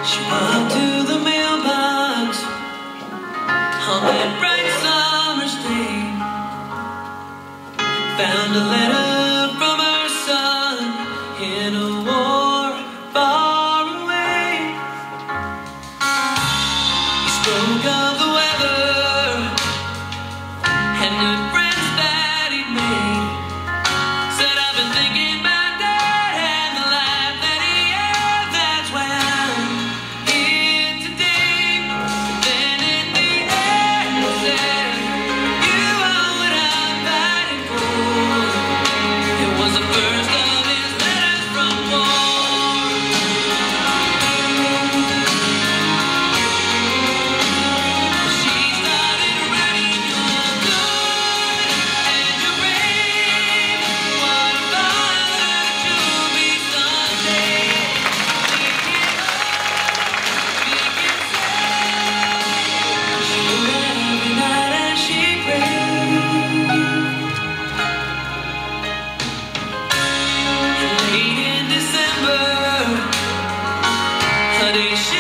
She walked to the mailbox on that bright summer's day. Found a letter from her son in a war far away. He spoke of the weather and the friends that he'd made. Said, I've been thinking about Dad and the life that he had. That's why I'm here today. Then in the end he said, you are what I'm fighting for. It was the first of his letters from war. She started writing, you're good and you're brave. What a father that you'll be someday. She read every night as she prayed. Late in December, a day she